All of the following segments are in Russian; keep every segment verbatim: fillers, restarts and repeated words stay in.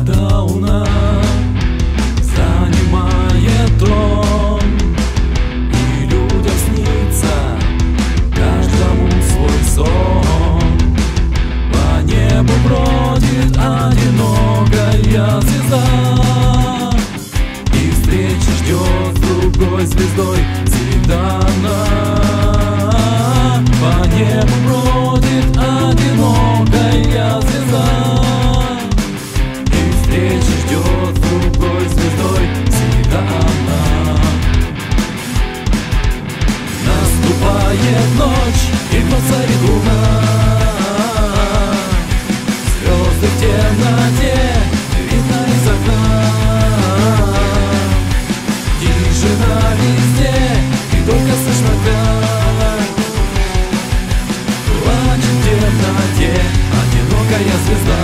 когда луна занимает трон, и людям снится каждому свой сон. По небу бродит одинокая звезда, и встречи ждет с другой звездой всегда она. По небу бродит одинокая звезда, и встречи ждет с другой звездой всегда она. Наступает ночь, и вновь царит луна, звезды в темноте видно из окна. Тишина везде, и только слышно как плачет в темноте одинокая звезда.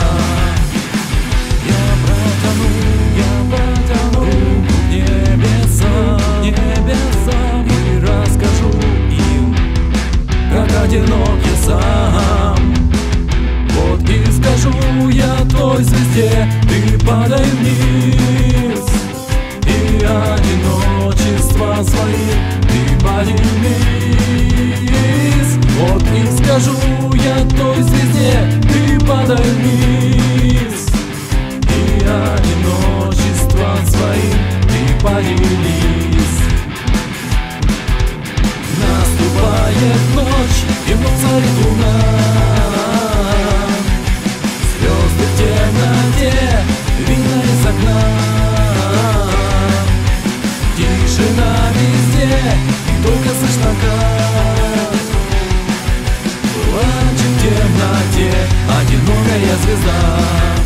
Я протяну, я протяну руку к небесам, небесам, и расскажу им, как одинок я сам. Вот и скажу я твой звезде, ты падай вниз, и одиночество своим ты поднимись. Вот и скажу я той звезде, ты падай вниз, и одиночество своим ты поделись. Наступает ночь, и вновь царит луна, звезды в темноте видно из окна. Тишина везде, и только слышно как плачет в темноте одинокая звезда.